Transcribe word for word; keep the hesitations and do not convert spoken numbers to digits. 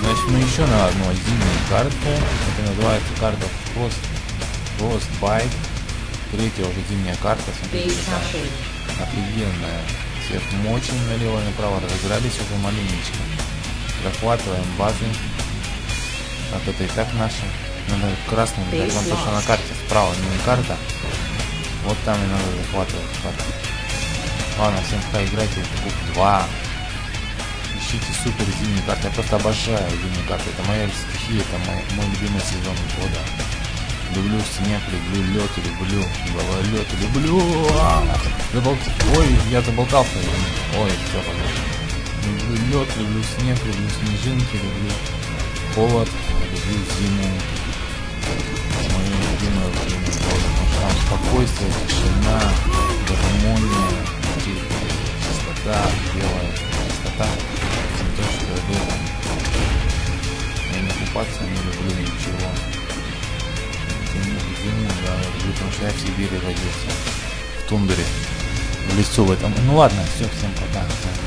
Значит, мы еще на одну зимнюю карту. Это называется карта Frost, Frostbite. Третья уже зимняя карта. Смотрите, офигенная. Всех мочим налево и направо. Разыгрались уже маленечко. Захватываем базы. Так, это и так наши. Надо красным дать вам то, что на карте. Справа не карта. Вот там и надо захватывать карту. Ладно, всем пока, играйте в Куб два. Ищите супер зимние карты. Я просто обожаю зимние карты. Это моя стихия, это мой, мой любимый сезон года. Люблю снег, люблю лед, люблю гололед, люблю. Забол... Ой, я заболтался. Ой, все, пожалуйста. Люблю лед, люблю снег, люблю снежинки, люблю холод, люблю зиму. Мое любимое время года. Потому что там спокойствие, тишина, гармония, чистота, белая чистота. То, что летом я не купаться не люблю ничего. Зиму, да, люблю, потому что я в Сибири родился, в тундре, в лесу в этом. Ну ладно, все, всем пока.